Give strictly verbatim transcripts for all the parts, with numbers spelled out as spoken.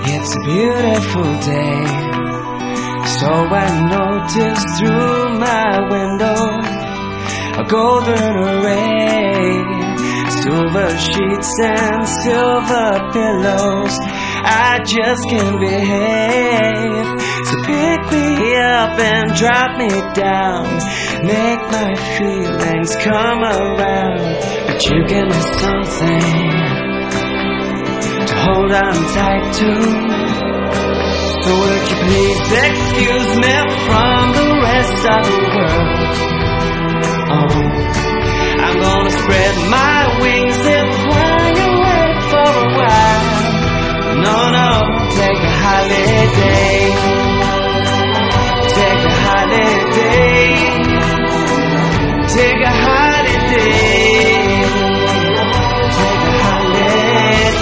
It's a beautiful day, so I notice through my window a golden array, silver sheets and silver pillows. I just can't behave, so pick me up and drop me down, make my feelings come around. But you give me something to hold on tight to, so would you please excuse me from the rest of the world? Oh, I'm gonna spread my wings and fly away for a while. No, no, take a holiday, take a holiday, take a holiday, take a holiday.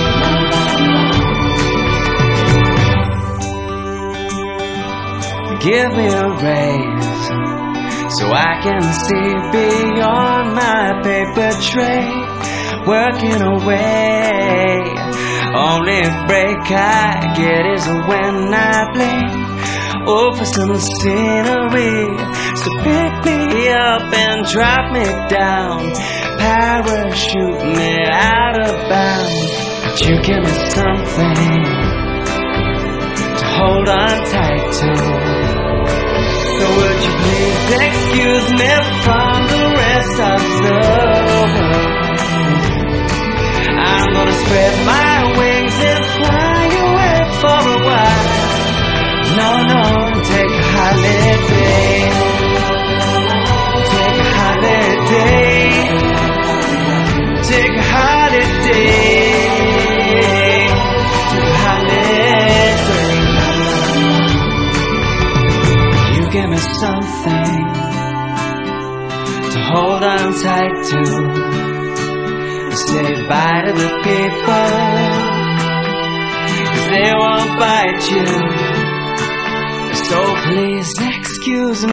Give me a raise so I can see beyond my paper tray, working away. Only break I get is when I blink over some scenery. So pick me up and drop me down, parachute me out of bounds. But you give me something to hold on tight to, so would you please excuse me from the rest of the world? I'm gonna spread my wings and fly away for a while. No, no, take a holiday, take a holiday, take a holiday, take a holiday. You give me something to hold on tight to, say bye to the people, 'cause they won't bite you. So please excuse